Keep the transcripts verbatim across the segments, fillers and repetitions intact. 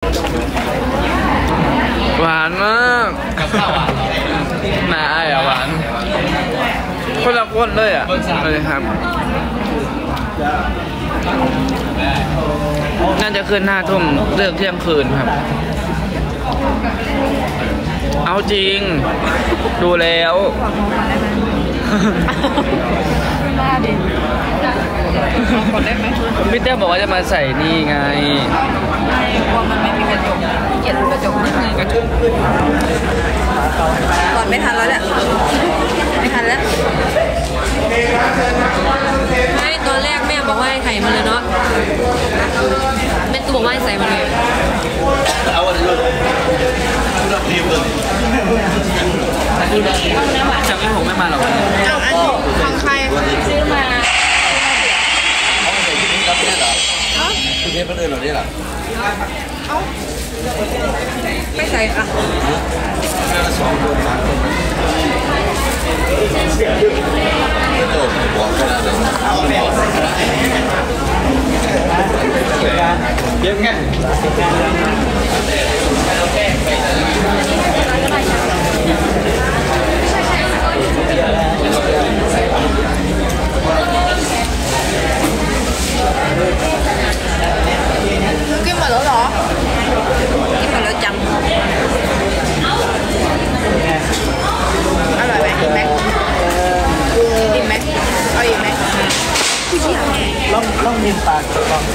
หวานมากกับข้าวหวานหนาอ่ะหวานคนละคนเลยอ่ะเลยครับน่าจะคืนห้าทุ่มเลิกเที่ยงคืนครับเอาจริงดูแล้วพี่เต้บอกว่าจะมาใส่นี่ไงไม่กลัวมันไม่มีกระจกเกลียดกระจกกระจกก่อนไม่ทันแล้วแหละไม่ทันแล้วไม่ตอนแรกแม่บอกว่าให้ไข่มาเลยเนาะแม่ตู้บอกว่าให้ใส่มาเลยเอาอะไรลูกรีบเลยจะไม่หงไม่มาหรอกเอาอันนี้ของใครซื้อมาเอาใส่ที่นี่รับเนี่ยเหรอเอ้าที่นี่เป็นเรื่องเหรอเนี่ยเหรอเอ้าไม่ใส่ค่ะแม่ละสองคนสามคนโอ้บอกขนาดนั้นเอาแม่เยี่ยมไงกินหมดแล้วเหรอกินหมดแล้วจังอร่อยไหมกินไหมกินไหมเอาอีกไหมผู้หญิงล่องล่องยิงปากล่อง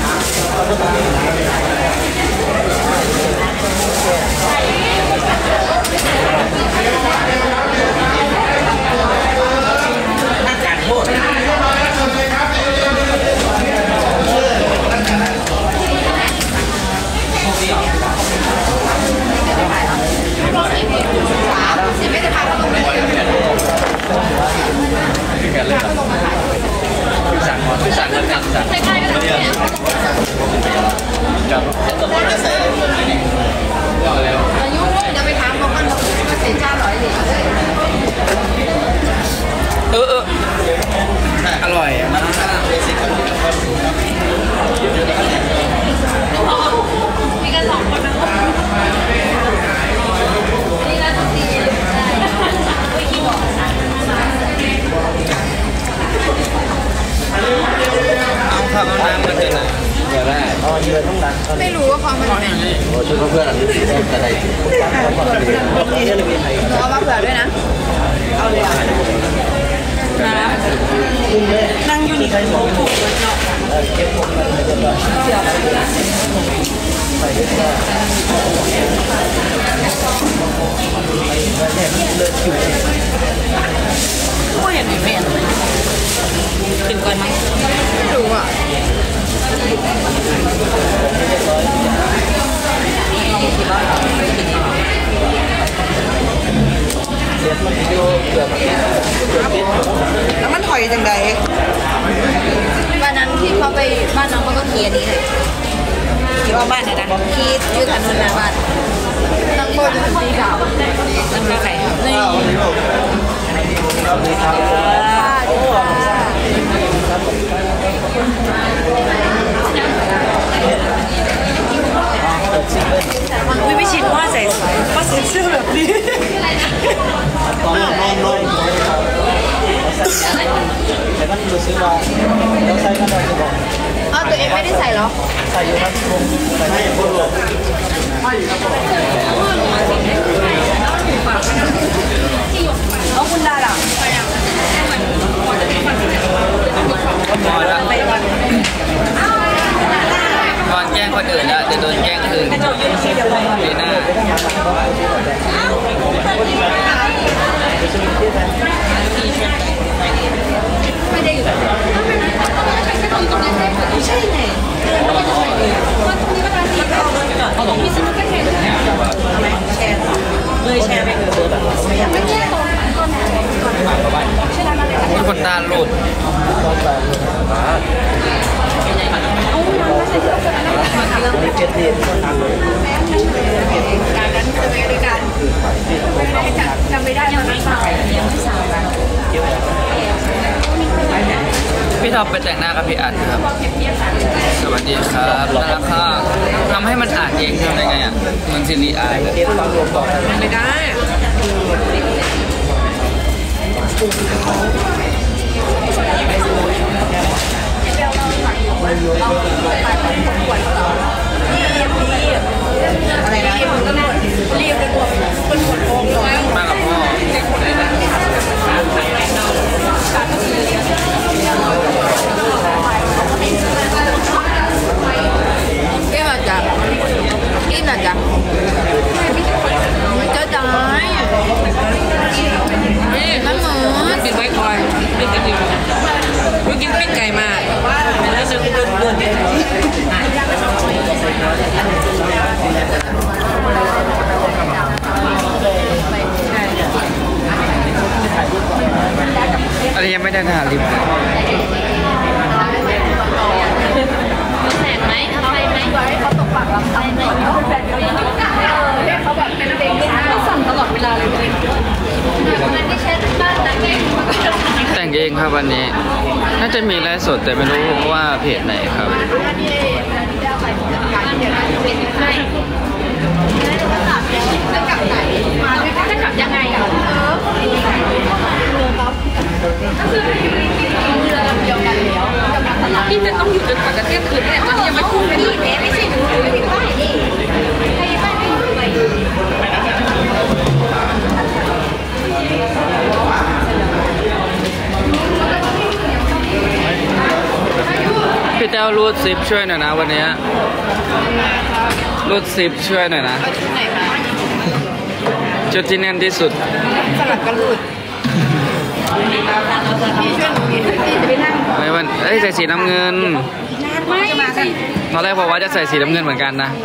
สั่งแล้วสั่งสั่งอายุจะไปถามเขากันมาเสียจ้าหน่อยดิเออเอออร่อยมีกันสองคนนะนี่ก็ต้องตีไม่คิดหรอกเอาข้าวน้ำมาเถอะนะเดี๋ยวได้อ๋อเดือนต้องดันไม่รู้ว่าความมันเป็นโอ้ช่วยเพื่อนอะไรจะได้เอามาเผื่อด้วยนะเอาเลยนั่งอยู่นี่ใครมองถูกเลยเนาะเก็บผมเลยเสียบใส่ด้วยก็ไม่เห็นมีแม่เลยถึงก่อนไหมไม่รู้อ่ะแล้วมันถอยจังใดวันนั้นที่เขาไปบ้านน้องเขาก็ขี่อันนี้เลยขี่ว่าบ้านเนี่ยนะขี่ยืดถนนหน้าบ้านนั่งบนสีขาวนั่งไปไหนนี่วิวิชิตว่าใส่ว่าใส่เสื้อแบบนี้ตอนนอนนอนแต่ก็คือซื้อมาแล้วใส่ก็ได้จะบอกอ๋อตัวเองไม่ได้ใส่หรอใส่อยู่ครับผมใส่ให้คนหลบเอาคุณดาล่ะพอแล้วพอแกล้งคนอื่นแล้วจะโดนแกล้งอื่นปีหน้าไม่ได้อยู่ไม่ใช่ไงว่าตรงนี้ก็ได้เขาบอกมีสมุดแชร์แชร์เลยแชร์ไปเลยไม่แชร์ตรงก่อนทุกคนตาหลุดเจ็ดเดือนก็นานเลยการนั้นจะไปด้วยกันจำไม่ได้ยังไม่สาวยังไม่สาวกันพี่ท็อปไปแต่งหน้ากับพี่อัดครับสวัสดีครับน่ารักค่ะทำให้มันอ่านเองทำได้ไงอ่ะมันซิริอ่านเลยไม่ได้อะไรนะรีบไปบวกคนหมดโองแล้วมากับพ่อ cái mà chả cái là chả cho trái nó mượnกินไว้คอยไม่กินอยู่ไม่กินปิ้งไก่มาแล้วจะเดินเดินอะไรยังไม่ได้ทาลิปแสงไหมเอาไปไหมเขาตกปากรับไปไหมเขาแบบเป็นเพลงที่เขาสั่งตลอดเวลาเลยมันไม่ใช่บ้านนะเองแต่งเองครับวันนี้น่าจะมีไลฟ์สดแต่ไม่รู้ว่าเพจไหนครับจะกลับไหนมาจะกลับยังไงอ่ะเออก็คือเรือลำเดียวกันแล้วพี่จะต้องอยู่จนกว่าจะเที่ยงคืนเนี่ยตอนนี้ยังไม่คุ้มเลยนี่ไม่ใช่หนูไม่ได้ป้ายนี่ใครป้ายไม่อยู่ไปพี่เต้ารูดซิปช่วยหน่อยนะวันนี้รูดซิปช่วยหน่อยนะจุดที่แน่นที่สุดสลับกันรูดพี่ช่วยหนูพี่จะไปนั่งไม่วันเอ้ยใส่สีน้ำเงินไม่มากันตอนแรกบอกว่าจะใส่สีน้ำเงินเหมือนกันนะ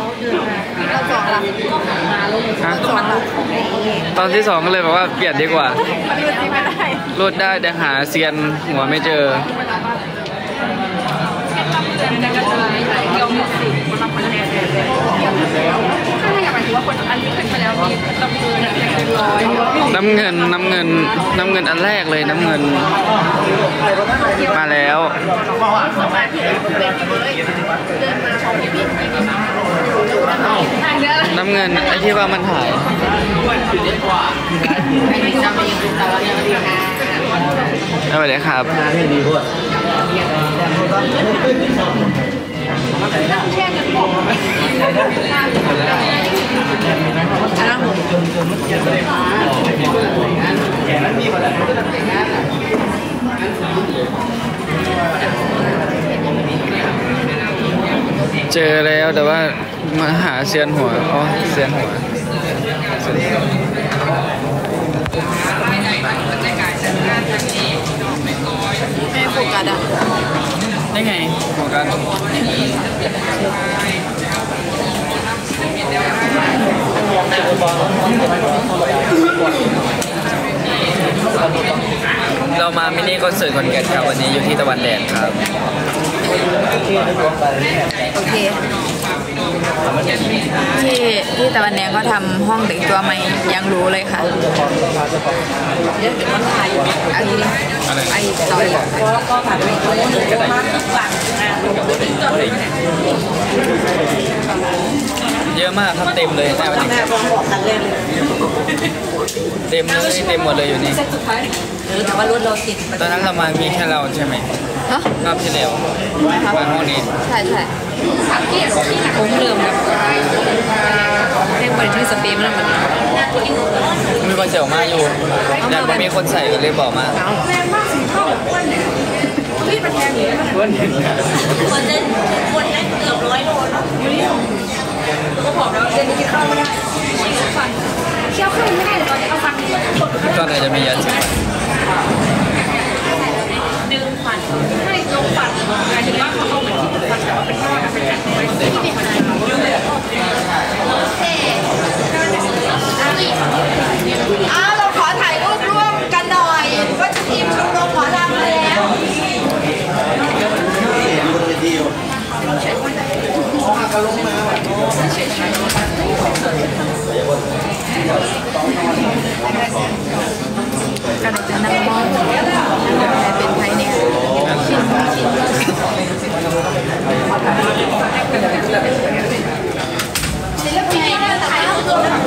ตอนที่สองก็เลยบอกว่าเปลี่ยนดีกว่ารูดได้แต่หาเซียนหัวไม่เจอน้ำเงินน้ำเงินน้ำเงินอันแรกเลยน้ำเงินมาแล้วน้ำเงินไอ้ที่ว่ามันหายเอาไปเลยครับเจอแล้วแต่ว่ามาหาเซียนหัวอ๋อเซียนหัวไม่โฟกัสอ่ะได้ไงโฟกัสเรามามินิคอนเสิร์ตคอนแก่นครับวันนี้อยู่ที่ตะวันแดงครับโอเคที่ที่ตะวันแดงก็ทำห้องแต่งตัวใหม่ยังรู้เลยค่ะเดี๋ยวมันถ่ายอันนี้ไอ้ต่อยแล้วก็ถ่ายไปตัวนึงมาฝั่งเยอะมากครับเต็มเลยแต่วันนี้เต็มเลยเต็มหมดเลยอยู่นี่แต่ว่ารถเราติดตอนนั้นเรามามีแค่เราใช่ไหมรอบที่แล้วมาห้องนี้ใช่ใช่ผมเริ่มแบบเรียกบริษัทสเปมแล้วมันมีคนเสียวมาอยู่แต่ไม่มีคนใส่เลยบอกมาแรงมากสีเท่าวันเนี่ยพี่มันแพงอยู่วันเห็นวันเดินวันนั้นเกือบร้อยโลแล้วก็บอกแล้วเดินกินข้าวไม่ได้เคี้ยวข้าวไม่ได้ตอนนี้เอาฟันตอนไหนจะมียาจีดึงฟันให้ลงฟันหมายถึงว่าเขาเอาเหมือนที่ฟันแต่ว่าเป็นก้อนเป็นแบบไม่ได้ไม่ได้อ้าวเราขอถ่ายรูปร่วมกันหน่อยว่าจะทีมชมรมหมอลำมาแล้วกันจะนั่งมองเป็นไทยเนี่ย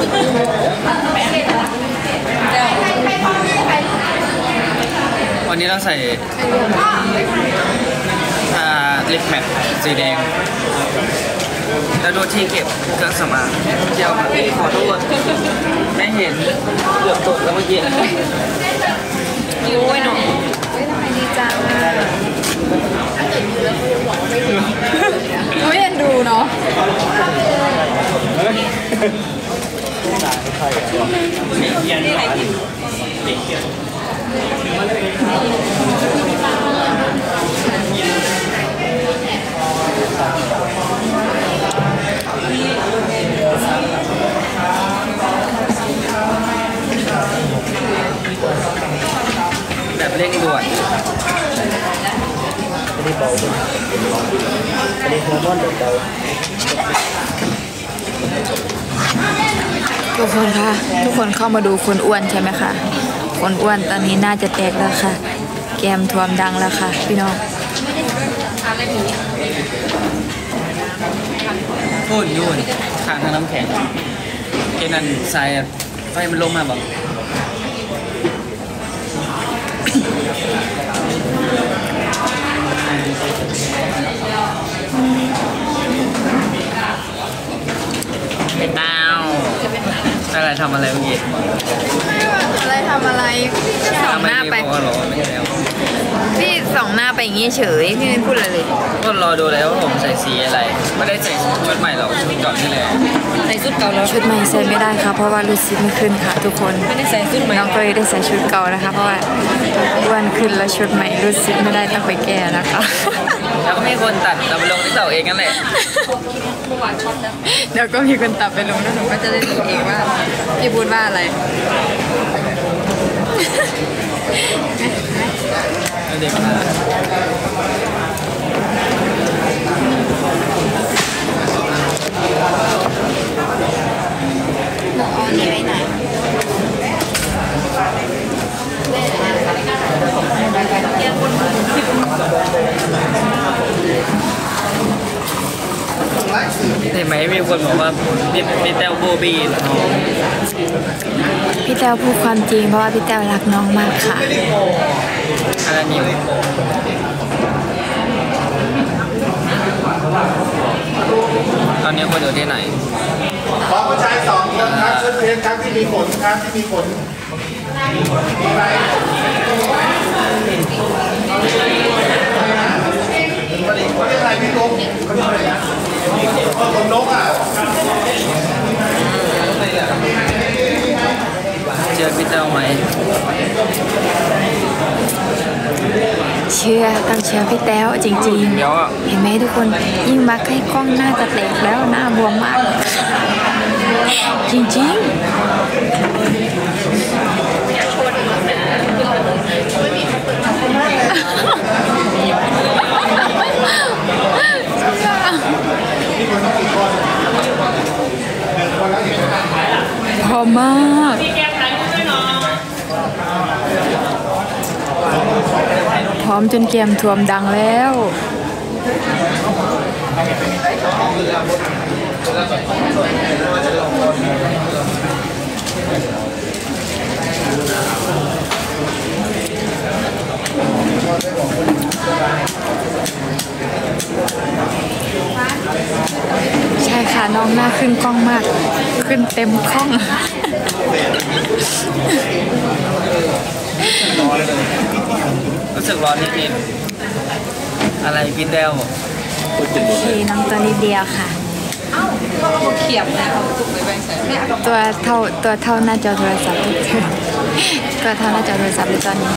วันนี้เราใส่อ่าลิปแมทสีแดงแล้วดูที่เก็บเครื่องสำอางเดี๋ยวขอโทษไม่เห็นเกือบตกแล้วเมื่อกี้โอ้ยหนูดีจังไม่เห็นดูเนาะแบบเร่งด่วนอันนี้เบาขึ้นอันนี้ฮอร์โมนแบบเบาทุกคนคะทุกคนเข้ามาดูคนอ้วนใช่ไหมคะคนอ้วนตอนนี้น่าจะแตกแล้วค่ะแก้มท่วมดังแล้วค่ะพี่น้องพูดยุ่นทางทางน้ำแข็งเกนันทรายไฟมันลงมาบอกอ้าวอะไรทำอะไรเมื่อกี้อะไรทำอะไรส่องหน้าไปทำม่ด้บอกว่าหรอไม่แล้วพี่ส่องหน้าไปอย่างงี้เฉยพี่ไม่พูดอะไรเลยก็รอดูแล้วว่าผมใส่สีอะไรไม่ได้ใส่ชุดใหม่หรอกชุดก่อนนี่แหละใส่ชุดเก่าแล้วชุดใหม่ใส่ไม่ได้ค่ะเพราะว่ารูดซิปไม่ขึ้นค่ะทุกคนไม่ได้ใส่ชุดใหม่น้องก็เลยได้ใส่ชุดเก่านะคะเพราะว่าอ้วนขึ้นแล้วชุดใหม่รูดซิปไม่ได้ต้องไปแก้นะคะแล้วก็มีคนตัดตัดไปลงที่เต่าเองนั่นแหละเดี๋ยวก็มีคนตัดไปลงแล้วหนูก็จะได้ดูเองว่าพี่พูดว่าอะไรเด็กมาหนูเอานี่ไว้ไหนเห็นไหมมีคนบอกว่าพี่พี่แต้วโบบีนน้องพี่แต้วพูดความจริงเพราะว่าพี่แต้วรักน้องมากค่ะอะไรนิวตอนนี้คนอยู่ที่ไหนขอผู้ชายสองคนครับชุดเพชรครับที่มีขนครับที่มีขนมีไหมเขาเรียกอะไรพี่นกเขาเรียกอะไรนะขนนกอ่ะเจอพี่แต้วไหมเชื่อต้องเชื่อพี่แต้วจริงเดี๋ยวอ่ะๆ เห็นไหมทุกคนยิ่งมาใกล้กล้องหน้าจะแตกแล้วหน้าบวมมาก จริงๆพอมากพร้อมจนเกมท่วมดังแล้ว ใช่ค่ะน้องหน้าขึ้นกล้องมาก ขึ้นเต็มกล้องรู้สึกร้อนนิดๆอะไรพี่แต้วโอเคน้องตัวนิดเดียวค่ะเขียบนะตัวเท่าตัวเท่าหน้าจอโทรศัพท์ ตัวเท่าหน้าจอโทรศัพท์เลยตอนนี้